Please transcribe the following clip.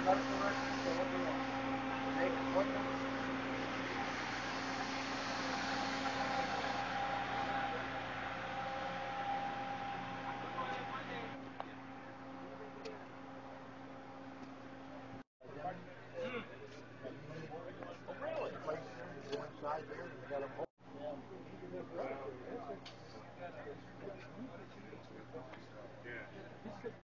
medical records, so what do you want? Make an appointment?